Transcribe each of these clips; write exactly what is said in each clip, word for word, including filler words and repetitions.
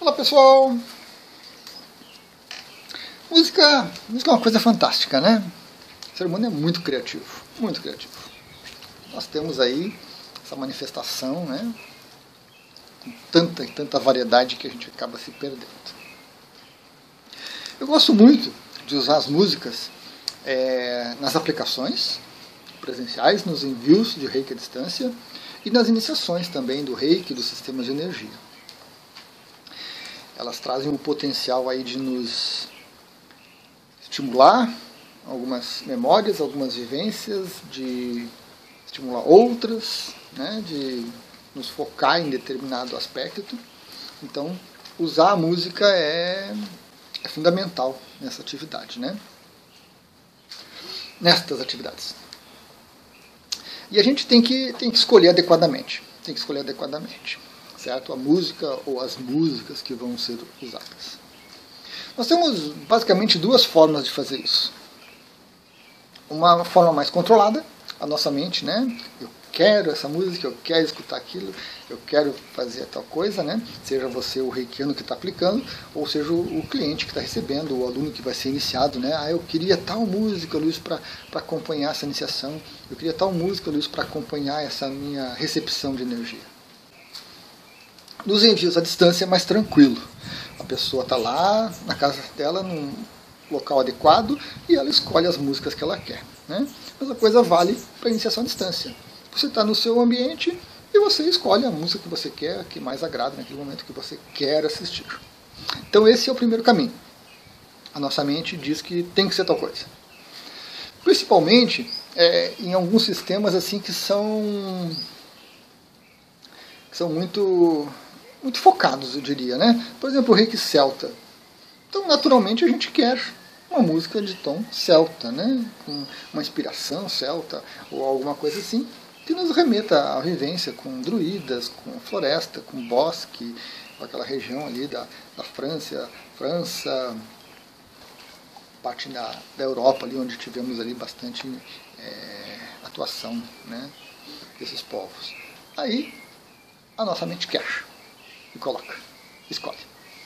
Olá pessoal! Música, música é uma coisa fantástica, né? O ser humano é muito criativo, muito criativo. Nós temos aí essa manifestação, né? Com tanta e tanta variedade que a gente acaba se perdendo. Eu gosto muito de usar as músicas é, nas aplicações presenciais, nos envios de reiki à distância e nas iniciações também do reiki e dos sistemas de energia. Elas trazem o potencial aí de nos estimular algumas memórias, algumas vivências, de estimular outras, né, de nos focar em determinado aspecto. Então, usar a música é, é fundamental nessa atividade, né? Nestas atividades. E a gente tem que, tem que escolher adequadamente. Tem que escolher adequadamente. Certo? A música ou as músicas que vão ser usadas. Nós temos basicamente duas formas de fazer isso. Uma forma mais controlada, a nossa mente, né? Eu quero essa música, eu quero escutar aquilo, eu quero fazer tal coisa, né? Seja você o reikiano que está aplicando, ou seja o cliente que está recebendo, o aluno que vai ser iniciado, né? Ah, eu queria tal música, Luiz, para acompanhar essa iniciação. Eu queria tal música, Luiz, para acompanhar essa minha recepção de energia. Nos envios à distância é mais tranquilo. A pessoa está lá na casa dela, num local adequado, e ela escolhe as músicas que ela quer. Né? A mesma coisa vale para a iniciação à distância. Você está no seu ambiente e você escolhe a música que você quer, que mais agrada naquele momento que você quer assistir. Então esse é o primeiro caminho. A nossa mente diz que tem que ser tal coisa. Principalmente é, em alguns sistemas assim que são, que são muito... muito focados, eu diria, né? Por exemplo, o reiki celta. Então, naturalmente, a gente quer uma música de tom celta, né? Com uma inspiração celta ou alguma coisa assim, que nos remeta à vivência com druidas, com floresta, com bosque, com aquela região ali da, da França, França, parte da, da Europa, ali onde tivemos ali bastante é, atuação, né? Desses povos. Aí, a nossa mente quer. E coloca, escolhe.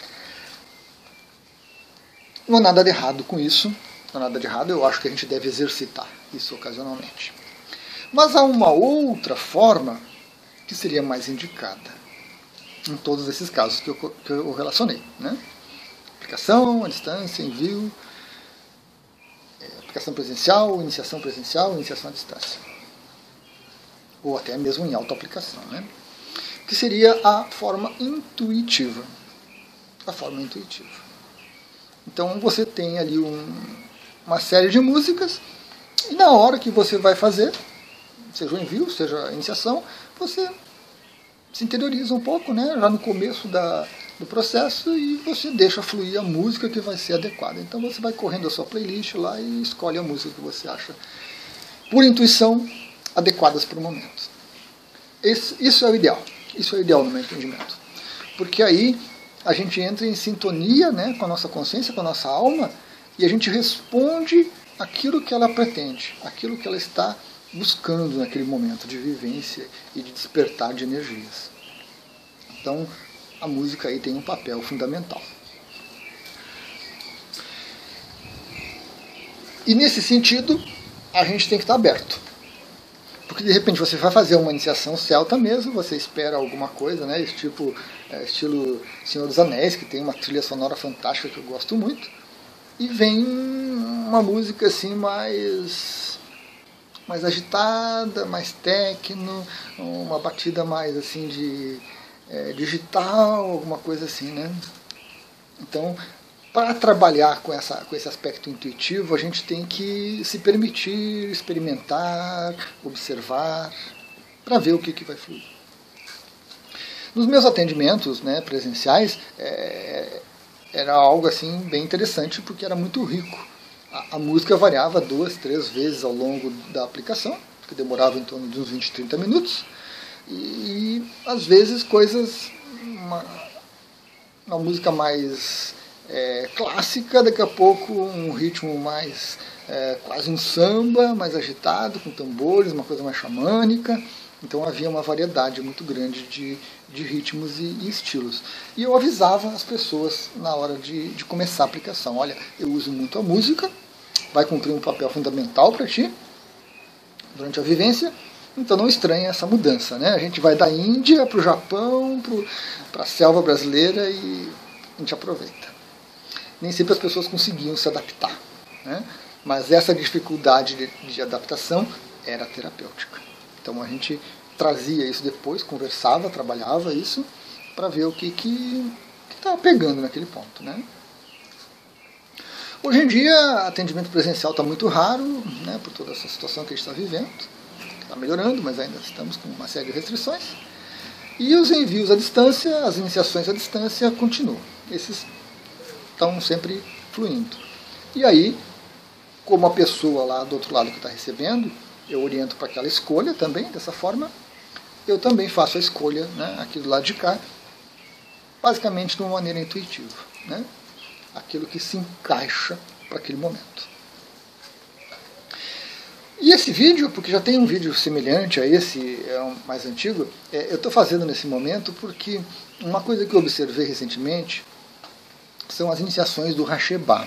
Não há nada de errado com isso, não há nada de errado, eu acho que a gente deve exercitar isso ocasionalmente. Mas há uma outra forma que seria mais indicada, em todos esses casos que eu, que eu relacionei. Né? Aplicação, à distância, envio, aplicação presencial, iniciação presencial, iniciação à distância. Ou até mesmo em autoaplicação, né? Que seria a forma intuitiva. A forma intuitiva. Então você tem ali um, uma série de músicas, e na hora que você vai fazer, seja o envio, seja a iniciação, você se interioriza um pouco, né, já no começo da, do processo, e você deixa fluir a música que vai ser adequada. Então você vai correndo a sua playlist lá e escolhe a música que você acha, por intuição, adequadas para o momento. Esse, isso é o ideal. Isso é o ideal no meu entendimento. Porque aí a gente entra em sintonia, né, com a nossa consciência, com a nossa alma, e a gente responde aquilo que ela pretende, aquilo que ela está buscando naquele momento de vivência e de despertar de energias. Então, a música aí tem um papel fundamental. E nesse sentido, a gente tem que estar aberto. Porque de repente você vai fazer uma iniciação celta mesmo, você espera alguma coisa, né? Tipo, é, estilo Senhor dos Anéis, que tem uma trilha sonora fantástica que eu gosto muito, e vem uma música assim mais, mais agitada, mais techno, uma batida mais assim de é, digital, alguma coisa assim, né? Então, para trabalhar com, essa, com esse aspecto intuitivo, a gente tem que se permitir experimentar, observar, para ver o que, que vai fluir. Nos meus atendimentos, né, presenciais, é, era algo assim bem interessante, porque era muito rico. A, a música variava duas, três vezes ao longo da aplicação, que demorava em torno de uns vinte, trinta minutos, e, e às vezes coisas, uma, uma música mais... É, clássica, daqui a pouco um ritmo mais, é, quase um samba, mais agitado, com tambores, uma coisa mais xamânica, Então havia uma variedade muito grande de, de ritmos e, e estilos. E eu avisava as pessoas na hora de, de começar a aplicação: olha, eu uso muito a música, vai cumprir um papel fundamental para ti durante a vivência, então não estranhe essa mudança, né? A gente vai da Índia para o Japão, para a selva brasileira, e a gente aproveita. Nem sempre as pessoas conseguiam se adaptar, né? Mas essa dificuldade de, de adaptação era terapêutica. Então a gente trazia isso depois, conversava, trabalhava isso, para ver o que que estava pegando naquele ponto, né? Hoje em dia, atendimento presencial está muito raro, né, por toda essa situação que a gente está vivendo. Está melhorando, mas ainda estamos com uma série de restrições. E os envios à distância, as iniciações à distância continuam. Esses estão sempre fluindo. E aí, como a pessoa lá do outro lado que está recebendo, eu oriento para aquela escolha também, dessa forma, eu também faço a escolha, né, aqui do lado de cá, basicamente de uma maneira intuitiva, né, aquilo que se encaixa para aquele momento. E esse vídeo, porque já tem um vídeo semelhante a esse, é um mais antigo, é, eu estou fazendo nesse momento porque uma coisa que eu observei recentemente são as iniciações do Rasheba.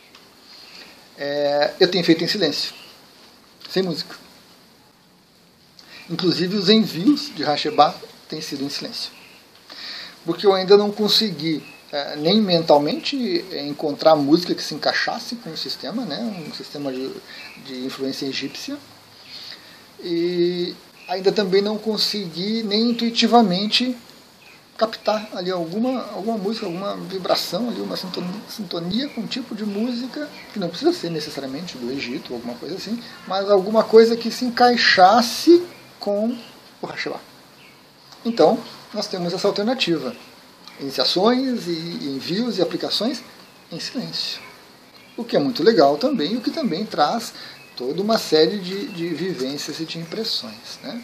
É, eu tenho feito em silêncio, sem música. Inclusive os envios de Rasheba têm sido em silêncio. Porque eu ainda não consegui, é, nem mentalmente, encontrar música que se encaixasse com o sistema, né, um sistema de, de influência egípcia. E ainda também não consegui, nem intuitivamente, captar ali alguma, alguma música, alguma vibração, ali, uma sintonia, sintonia com um tipo de música, que não precisa ser necessariamente do Egito, alguma coisa assim, mas alguma coisa que se encaixasse com o Rasheba. Então, nós temos essa alternativa: iniciações e envios e aplicações em silêncio. O que é muito legal também, e o que também traz toda uma série de, de vivências e de impressões, né?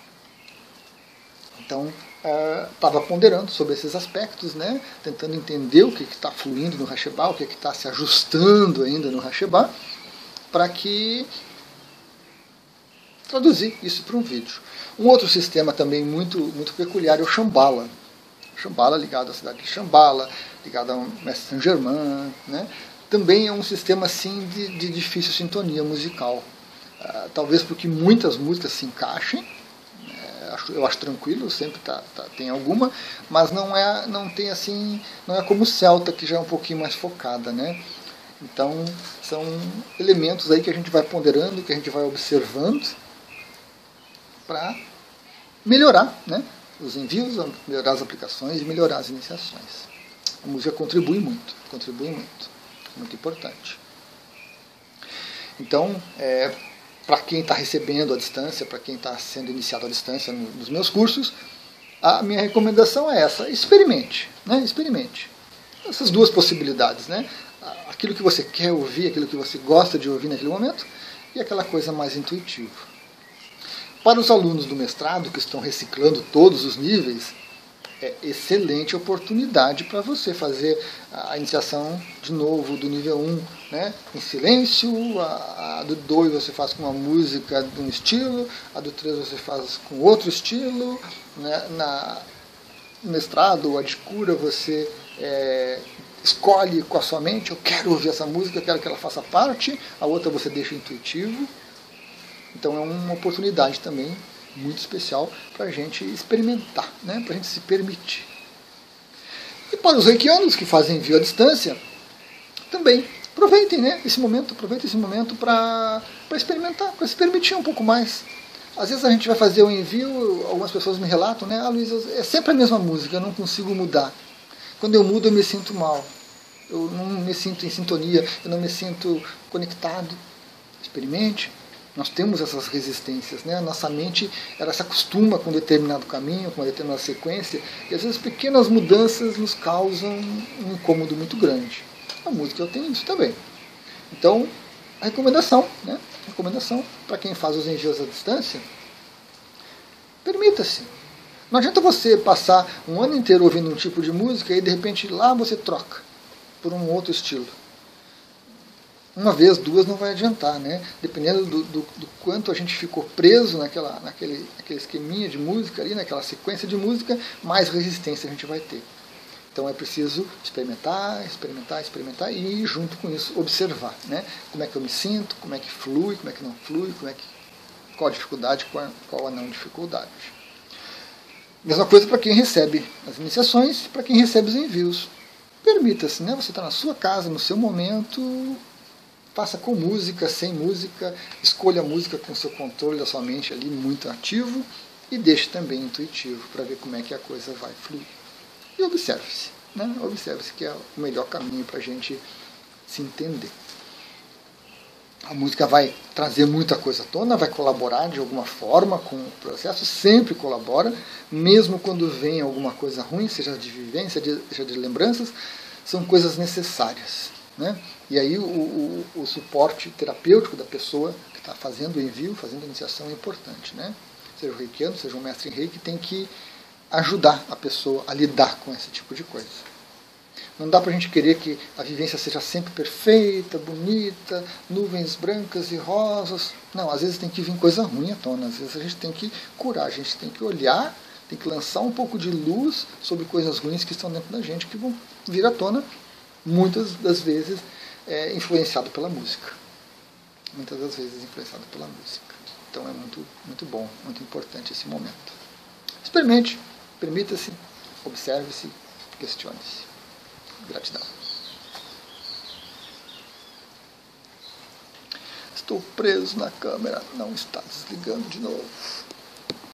Então, estava uh, ponderando sobre esses aspectos, né? Tentando entender o que está fluindo no Rasheba, o que está se ajustando ainda no Rasheba, para que traduzir isso para um vídeo. Um outro sistema também muito, muito peculiar é o Shambhala. Shambhala ligado à cidade de Shambhala, ligado ao Mestre Saint-Germain, né? Também é um sistema assim de, de difícil sintonia musical. Uh, talvez porque muitas músicas se encaixem, uh, eu acho tranquilo, sempre tá, tá, tem alguma, mas não é, não tem assim, não é como o celta, que já é um pouquinho mais focada, né? Então são elementos aí que a gente vai ponderando, que a gente vai observando para melhorar, né, os envios, melhorar as aplicações e melhorar as iniciações. A música contribui muito, contribui muito, muito importante. Então, é, para quem está recebendo à distância, para quem está sendo iniciado à distância nos meus cursos, a minha recomendação é essa: experimente, né, experimente essas duas possibilidades, né, aquilo que você quer ouvir, aquilo que você gosta de ouvir naquele momento, e aquela coisa mais intuitiva. Para os alunos do mestrado que estão reciclando todos os níveis, é excelente oportunidade para você fazer a iniciação de novo do nível um, né, em silêncio, a, a do dois você faz com uma música de um estilo, a do três você faz com outro estilo, né, na no mestrado ou a de cura você é, escolhe com a sua mente: eu quero ouvir essa música, eu quero que ela faça parte, a outra você deixa intuitivo. Então é uma oportunidade também muito especial para a gente experimentar, né? Para a gente se permitir. E para os reikianos que fazem envio à distância, também aproveitem, né, esse momento, aproveitem esse momento para experimentar, para se permitir um pouco mais. Às vezes a gente vai fazer um envio, algumas pessoas me relatam, né, ah, Luiz, é sempre a mesma música, eu não consigo mudar. Quando eu mudo eu me sinto mal, eu não me sinto em sintonia, eu não me sinto conectado. Experimente. Nós temos essas resistências, né? A nossa mente, ela se acostuma com um determinado caminho, com uma determinada sequência, e às vezes pequenas mudanças nos causam um incômodo muito grande. A música tem isso também. Então, a recomendação, né? A recomendação para quem faz os envios à distância: permita-se. Não adianta você passar um ano inteiro ouvindo um tipo de música e de repente lá você troca por um outro estilo. Uma vez, duas não vai adiantar, né? Dependendo do, do, do quanto a gente ficou preso naquela, naquele, naquele esqueminha de música ali, naquela sequência de música, mais resistência a gente vai ter. Então é preciso experimentar, experimentar, experimentar e, junto com isso, observar, né? Como é que eu me sinto, como é que flui, como é que não flui, como é que, qual a dificuldade, qual a, qual a não dificuldade. Mesma coisa para quem recebe as iniciações, para quem recebe os envios. Permita-se, né? Você está na sua casa, no seu momento, faça com música, sem música, escolha a música com o seu controle da sua mente ali muito ativo e deixe também intuitivo para ver como é que a coisa vai fluir. E observe-se, né? Observe-se que é o melhor caminho para a gente se entender. A música vai trazer muita coisa à tona, vai colaborar de alguma forma com o processo, sempre colabora, mesmo quando vem alguma coisa ruim, seja de vivência, seja de lembranças, são coisas necessárias, né? E aí o, o, o suporte terapêutico da pessoa que está fazendo o envio, fazendo a iniciação é importante, né? Seja o reikiano, seja um mestre em reiki, tem que ajudar a pessoa a lidar com esse tipo de coisa. Não dá para a gente querer que a vivência seja sempre perfeita, bonita, nuvens brancas e rosas. Não, às vezes tem que vir coisa ruim à tona, às vezes a gente tem que curar, a gente tem que olhar, tem que lançar um pouco de luz sobre coisas ruins que estão dentro da gente, que vão vir à tona, muitas das vezes é, influenciado pela música. Muitas das vezes influenciado pela música. Então é muito, muito bom, muito importante esse momento. Experimente, permita-se, observe-se, questione-se. Gratidão. Estou preso na câmera, não está desligando de novo.